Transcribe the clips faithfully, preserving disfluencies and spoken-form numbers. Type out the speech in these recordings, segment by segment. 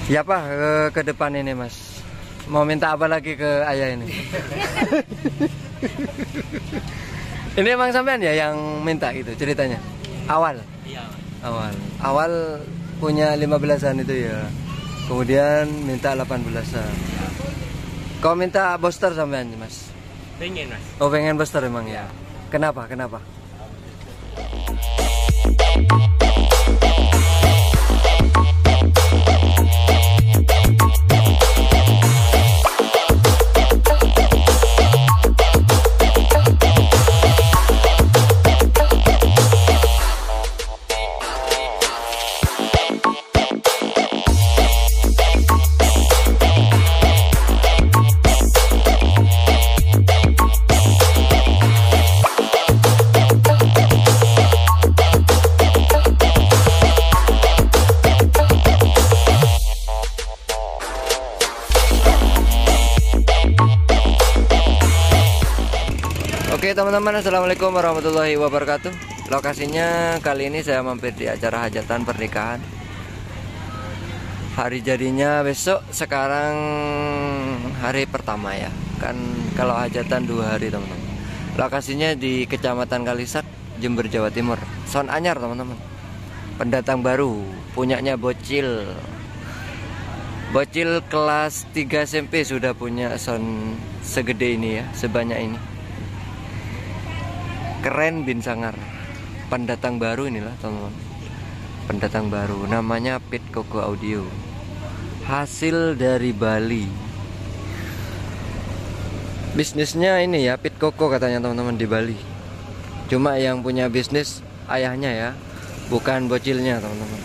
Ya Pak, ke, ke depan ini Mas. Mau minta apa lagi ke ayah ini? Ini emang sampean ya yang minta gitu ceritanya? Awal? Iya. Awal. Awal punya lima belasan itu ya. Kemudian minta delapan belasan. Kau minta booster sampean Mas? Pengen Mas. Oh pengen booster emang ya? Kenapa? Kenapa? Oke teman-teman, assalamualaikum warahmatullahi wabarakatuh. Lokasinya kali ini saya mampir di acara hajatan pernikahan. Hari jadinya besok, sekarang hari pertama ya. Kan kalau hajatan dua hari teman-teman. Lokasinya di Kecamatan Kalisat, Jember, Jawa Timur. Sound anyar teman-teman. Pendatang baru, punyanya Bocil. Bocil kelas tiga S M P sudah punya sound segede ini ya, sebanyak ini. Keren bin sangar. Pendatang baru inilah teman-teman. Pendatang baru namanya Pit Koko Audio. Hasil dari Bali. Bisnisnya ini ya Pit Koko katanya teman-teman di Bali. Cuma yang punya bisnis ayahnya ya, bukan bocilnya teman-teman.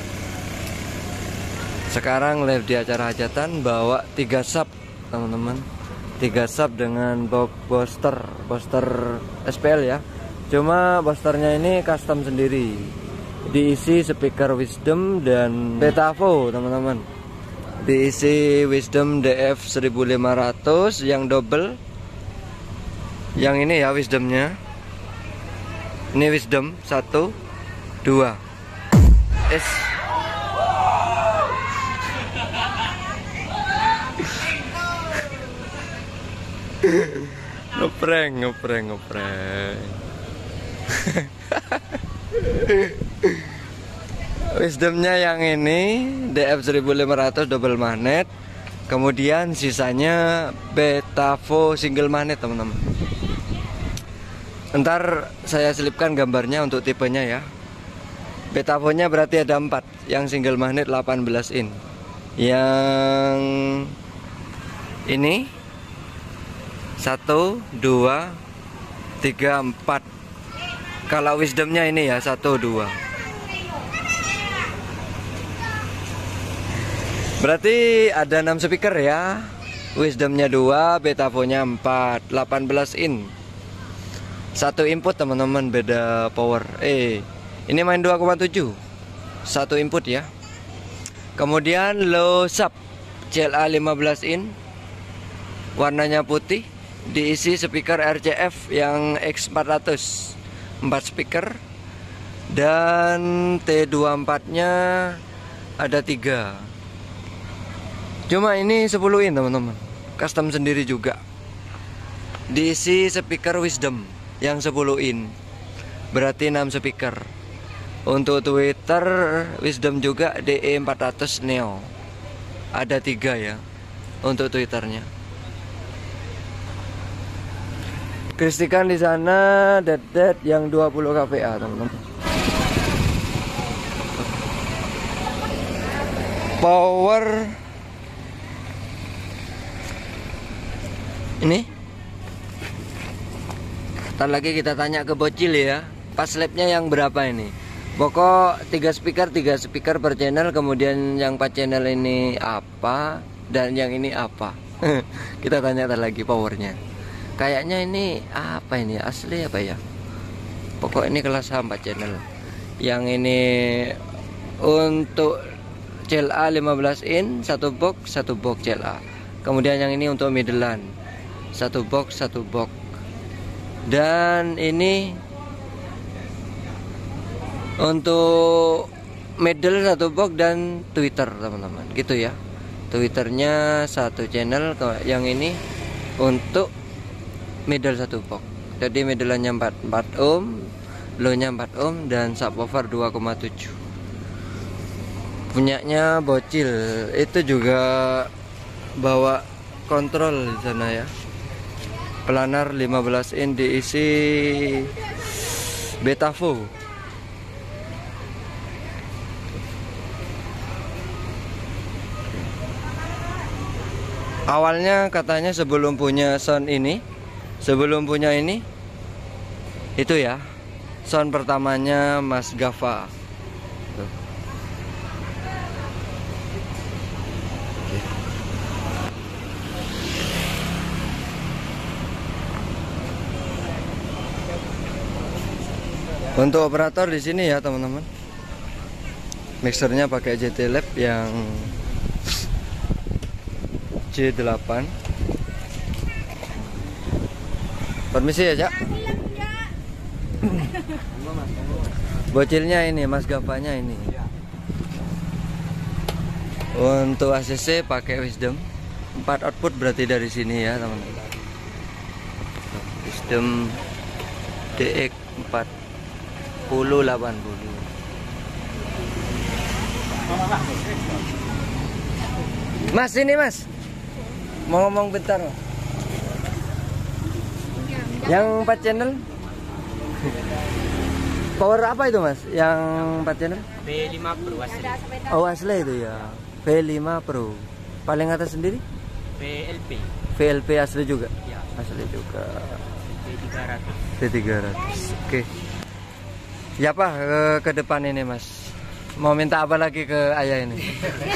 Sekarang live di acara hajatan bawa tiga sub teman-teman. Tiga sub dengan box booster booster S P L ya. Cuma boosternya ini custom sendiri, diisi speaker Wisdom dan Betavo teman-teman. Diisi Wisdom D F seribu lima ratus yang double. Yang ini ya Wisdomnya. Ini Wisdom satu dua S. Ngeprank, ngeprank, ngeprank. Wisdomnya yang ini D F seribu lima ratus double magnet. Kemudian sisanya Betavo single magnet teman-teman. Ntar saya selipkan gambarnya untuk tipenya ya. Betavonya berarti ada empat. Yang single magnet delapan belas in. Yang ini satu, dua, tiga, empat. Kalau Wisdomnya ini ya satu, dua. Berarti ada enam speaker ya. Wisdomnya dua, Betavonya empat, delapan belas in. Satu input teman-teman, beda power. Eh, ini main dua koma tujuh. Satu input ya. Kemudian low sub C L A lima belas in. Warnanya putih. Diisi speaker R C F yang X empat ratus, empat speaker. Dan T dua puluh empat nya ada tiga. Cuma ini sepuluh in teman-teman, custom sendiri juga. Diisi speaker Wisdom yang sepuluh in, berarti enam speaker. Untuk Twitter Wisdom juga D E empat ratus Neo, ada tiga ya untuk Twitternya. Kristikan di sana dead-dead yang dua puluh K V A teman-teman. Power ini. Ntar lagi kita tanya ke Bocil ya. Pas labnya yang berapa ini? Pokok tiga speaker, tiga speaker per channel. Kemudian yang empat channel ini apa? Dan yang ini apa? Kita tanya ntar lagi powernya. Kayaknya ini apa ini asli apa ya? Pokok ini kelas empat channel. Yang ini untuk C L A lima belas in, satu box, satu box C L A. Kemudian yang ini untuk middlean, satu box, satu box. Dan ini untuk middle satu box dan Twitter teman-teman, gitu ya. Twitternya satu channel, yang ini untuk middle satu box. Jadi middle-nya empat ohm, low-nya empat ohm, dan subwoofer dua koma tujuh. Punyanya Bocil, itu juga bawa kontrol di sana ya. Planar lima belas in diisi Betavo. Awalnya katanya sebelum punya sound ini, sebelum punya ini, itu ya, sound pertamanya Mas Gava. Tuh. Untuk operator di sini ya teman-teman, mixernya pakai J T Lab yang J delapan. Permisi ya, Cak. Bocilnya ini, Mas Gavanya ini. Untuk A C C pakai Wisdom. empat output berarti dari sini ya, teman-teman. Wisdom D X empat puluh delapan puluh. Mas, ini Mas. Mau ngomong bentar, Mas. Yang empat channel power apa itu Mas? Yang empat channel V lima Pro asli. Oh asli itu ya, V lima Pro. Paling atas sendiri V L P. V L P asli juga Ya. Asli juga V tiga ratus. V tiga ratus. Oke. Ya Pak, ke, ke depan ini Mas, mau minta apa lagi ke ayah ini?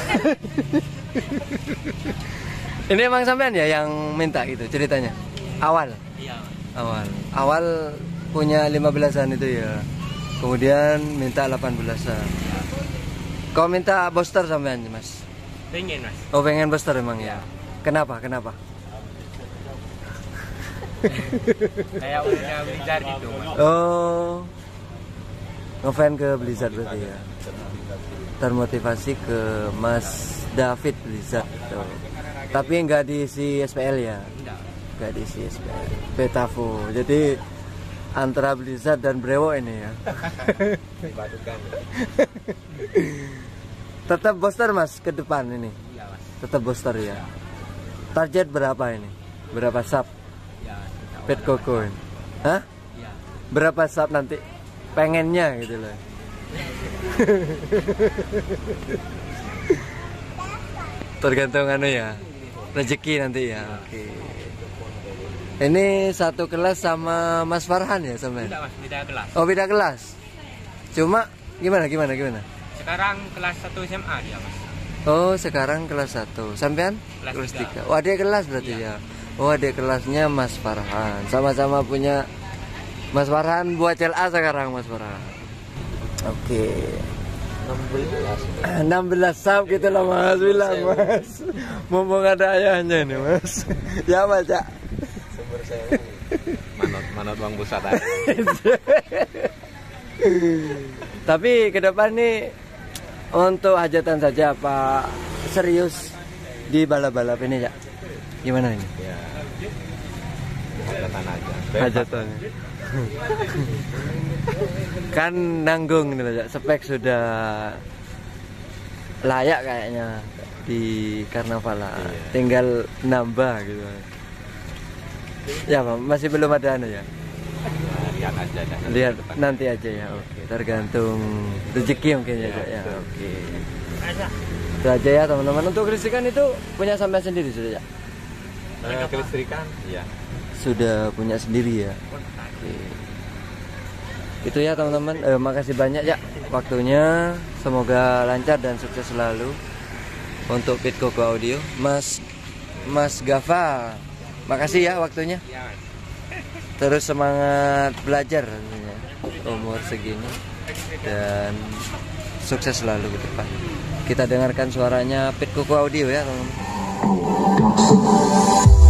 Ini emang sampean ya yang minta gitu ceritanya? Awal? Iya. Awal awal punya lima belasan itu ya, kemudian minta delapan belasan. Kau minta booster sampean Mas? Pengen Mas. Oh pengen booster emang ya? Kenapa? Kenapa? Kayak punya Blizzard gitu Mas. Oh, ngefan ke Blizzard berarti ya. Termotivasi ke Mas David Blizzard tuh. Tapi nggak diisi S P L ya? Nggak diisi S P L. Betavo. Jadi antara Blizzard dan Brewo ini ya. Tetap booster Mas ke depan ini. Iya Mas. Tetap booster ya. Target berapa ini? Berapa sub? Ya. Pet Cocoin. Hah? Iya. Berapa sub nanti? Pengennya gitu loh. Tergantung anu ya, rezeki nanti ya. Oke. Ini satu kelas sama Mas Farhan ya sampean? Tidak Mas, beda kelas. Oh beda kelas. Cuma gimana gimana gimana? Sekarang kelas satu S M A dia Mas. Oh sekarang kelas satu. Sampean? Kelas tiga. Oh adik kelas berarti ya. Oh adik kelasnya Mas Farhan. Sama-sama punya Mas Farhan buat C L A sekarang Mas Farhan. Oke. enam belas sub gitu loh Mas, bilang Mas. Mumpung ada ayahnya nih Mas. Ya Mas ya. Sumber saya manot manot bang pusat aja. Tapi ke depan nih untuk hajatan saja apa serius di balap-balap ini ya? Gimana ini? Ya. Hajatan aja. Hajatan. Kan nanggung nih ya, spek sudah layak kayaknya di karnaval lah. Iya. Tinggal nambah gitu. Ya Pak, masih belum ada anu ya? Lihat aja dah. Lihat nanti aja ya. Oke, tergantung rezeki mungkin ya, Cak, ya. Oke. Itu aja ya teman-teman. Untuk kelistrikan itu punya sampean sendiri sudah ya? Eh, kelistrikan? Iya. Sudah punya sendiri ya. Oke. Itu ya teman-teman. Eh, makasih banyak ya waktunya. Semoga lancar dan sukses selalu untuk Pit Coco Audio. Mas Mas Gava, makasih ya waktunya. Terus semangat belajar tentunya, umur segini, dan sukses selalu ke depan. Kita dengarkan suaranya Pit Coco Audio ya teman-teman.